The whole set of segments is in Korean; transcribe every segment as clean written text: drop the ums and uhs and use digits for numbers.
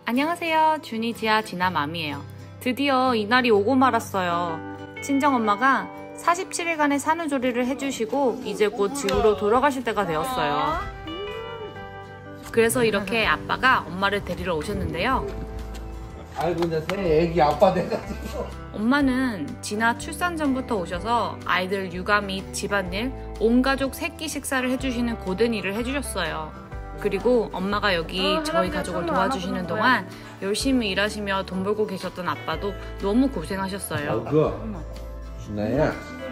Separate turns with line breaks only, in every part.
안녕하세요. 준이, 지아, 지나 맘이에요. 드디어 이날이 오고 말았어요. 친정엄마가 47일간의 산후조리를 해주시고 이제 곧 집으로 돌아가실 때가 되었어요. 그래서 이렇게 아빠가 엄마를 데리러 오셨는데요.
아이고 이제 새 애기 아빠 돼가지고.
엄마는 지나 출산 전부터 오셔서 아이들 육아 및 집안일, 온 가족 새끼 식사를 해주시는 고된 일을 해주셨어요. 그리고 엄마가 여기 저희 가족을 도와주시는 동안 열심히 일하시며 돈 벌고 계셨던 아빠도 너무 고생하셨어요.
아이고 준아야.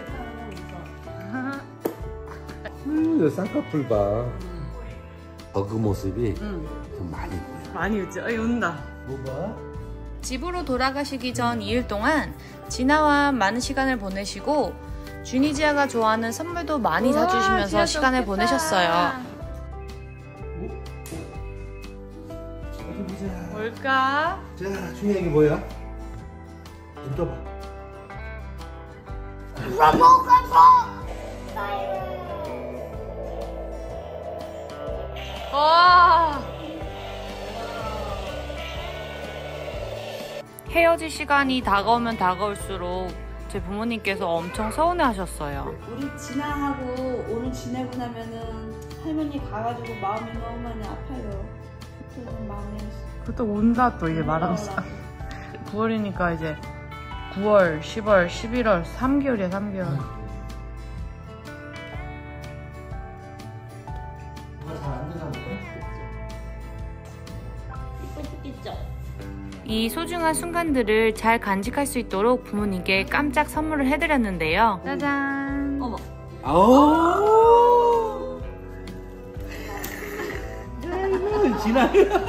저 쌍꺼풀 봐. 그 모습이 좀 많이 보여.
많이 웃지? 아이 운다.
뭐가?
집으로 돌아가시기 전 2일 동안 지나와 많은 시간을 보내시고 준이, 지아가 좋아하는 선물도 많이 사주시면서 시간을 보내셨어요. 뭘까?
자, 준이 애기 뭐야? 눈 떠봐.
와. 헤어질 시간이 다가오면 다가올수록 제 부모님께서 엄청 서운해하셨어요.
우리 진아하고 오늘 지내고 나면은 할머니 가가지고 마음이 너무 많이 아파요. 그때는 마음이.
그것도 온다 또 이제 말하면서. 9월이니까 이제 9월, 10월, 11월 3개월이야 3개월. 이 소중한 순간들을 잘 간직할 수 있도록 부모님께 깜짝 선물을 해드렸는데요. 짜잔.
어머.
아우. 아이고 진아.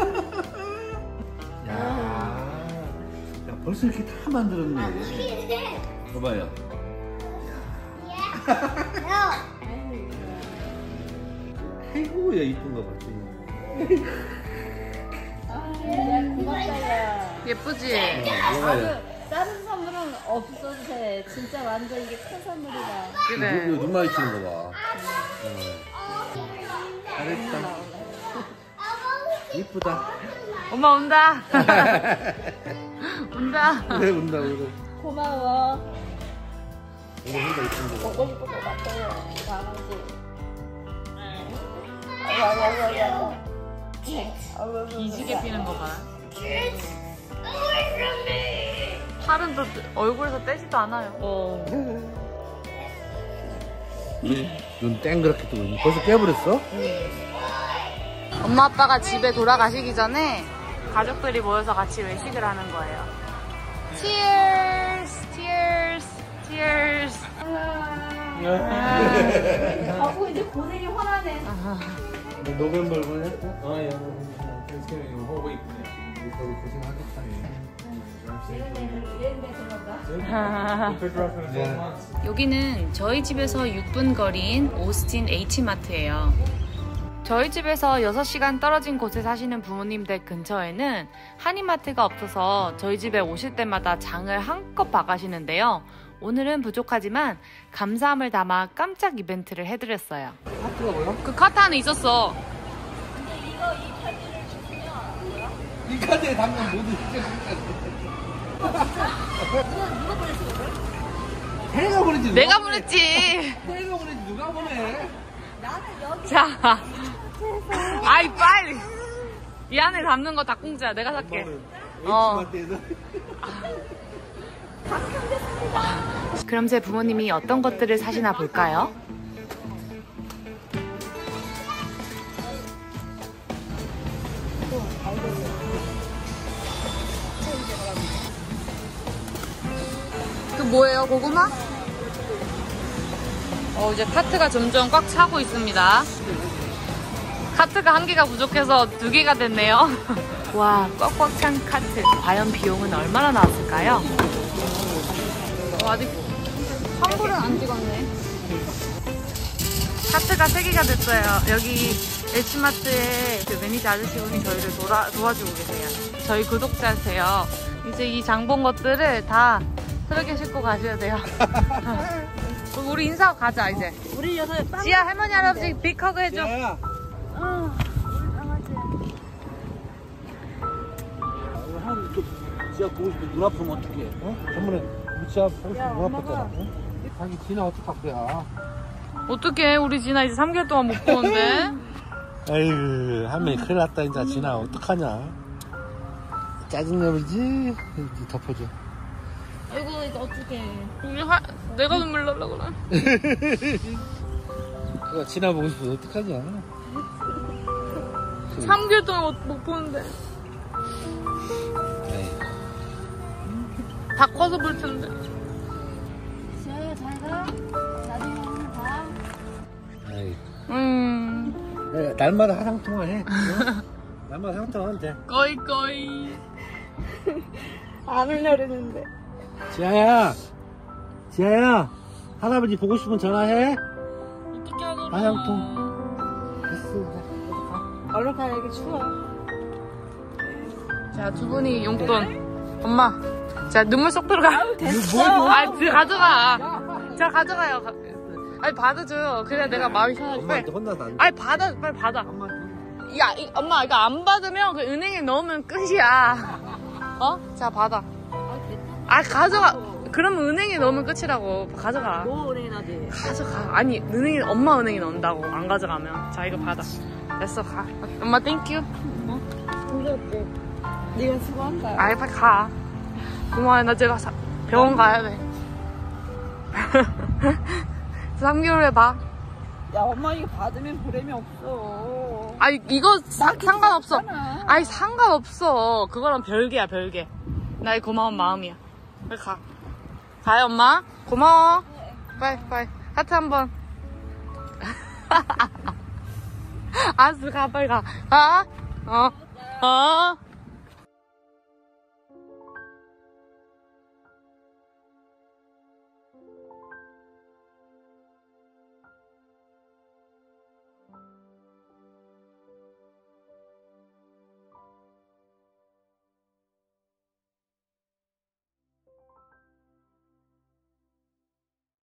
야, 벌써 이렇게 다 만들었네. 봐봐요. 아이고 야 이쁜 거 봐.
예쁘지?
다른 선물은 없어도 돼. 진짜 완전 이게 큰 선물이다.
그래.
눈 마주치는 거 봐. 잘했다. 이쁘다.
엄마 온다. 온다.
그래 운다 그래.
고마워.
이거 혼자 이쁜 거 봐.
보고 싶을 것 같아요. 강아지.
기지개 피는 거 봐. 팔은 또 얼굴에서 떼지도 않아요.
눈 땡그랗게 뜨고 벌써 깨버렸어?
엄마 아빠가 집에 돌아가시기 전에 가족들이 모여서 같이 외식을 하는 거예요. Cheers! Cheers! Cheers!
아고 이제 고생이 화나네.
노벤벌 보냈다?
Oh yeah, Thanksgiving a whole week.
고생하겠다.
We picked her up in 12 months.
여기는 저희 집에서 6분 거리인 오스틴 H마트예요. 저희 집에서 6시간 떨어진 곳에 사시는 부모님들 근처에는 한인마트가 없어서 저희 집에 오실 때마다 장을 한껏 봐가시는데요. 오늘은 부족하지만 감사함을 담아 깜짝 이벤트를 해드렸어요.
카트가 뭐야?
그 카트 안에 있었어.
이 카드에 담는 모두 진짜 내가 보냈지.
내가 보냈지.
내가 보냈지 누가 보내?
자, 아이 빨리. 이 안에 담는 거 다 공짜야. 내가 살게.
H마트에서.
그럼 제 부모님이 어떤 것들을 사시나 볼까요? 그 뭐예요? 고구마? 이제 카트가 점점 꽉 차고 있습니다. 카트가 한 개가 부족해서 2개가 됐네요. 와, 꽉꽉 찬 카트. 과연 비용은 얼마나 나왔을까요? 아직 환불은 안 찍었네. 카트가 3개가 됐어요. 여기 H마트의 그 매니저 아저씨분이 저희를 도와주고 계세요. 저희 구독자세요. 이제 이 장본 것들을 다 트럭에 싣고 가셔야 돼요. 우리 인사하고 가자 이제.
우리 여기서
지아 할머니 할아버지 빅허그 해줘.
야,
우리 강아지.
진아 보고 싶어. 눈 아프면 어떡해? 어? 저번에 우리 진아 보고 싶어. 눈 아팠잖아. 어? 자기 진아 어떡할 거야?
어떡해, 우리 진아 이제 3개월 동안 못 보는데.
아이고, 할머니 큰일 났다. 이제 진아 어떡하냐? 짜증내버리지? 이제 덮어줘.
아이고, 이제 어떡해. 내가 눈물 날라 그래.
그거 진아 보고 싶어. 어떡하냐?
3개월 동안 못 보는데.
에이.
다 커서 볼 텐데.
지아야 잘 가. 나중에 오늘 봐.
에이.
음.
날마다 화상통화해. 어? 날마다 화상통화하면 돼.
거의.
안 울려르는데.
지아야, 할아버지 보고 싶으면 전화해.
어떻게 하더라.
화상통. 됐어, 이제.
얼른 가, 여기 추워.
자, 두 분이 용돈. 엄마. 자, 눈물 쏙 들어가.
됐어.
가져가. 자, 가져가요. 아니, 받아줘요. 그래야 내가 마음이 편하지.
엄마한테 혼나도 안 돼.
아니, 빨리 받아. 엄마, 이거 안 받으면 그 은행에 넣으면 끝이야. 어? 자, 받아. 아, 가져가. 그러면 은행에 넣으면 끝이라고. 가져가.
뭐 은행에 나지?
가져가. 아니, 엄마 은행에 넣는다고. 안 가져가면. 자, 이거 받아. 됐어, 가. 엄마, 땡큐.
부럽게. 네가 수고한다.
아이, 빨리 가. 고마워요. 나 제가 병원 가야 돼. 3개월 후에 봐.
야, 엄마 이거 받으면 보람이 없어.
아니, 이거 상관없어.
없잖아.
아니, 상관없어. 그거랑 별개야, 별개. 나의 고마운 마음이야. 빨리 가. 가요, 엄마. 고마워. 빨리. 하트 한 번. 알았어, 가, 빨리 가. 가. 어.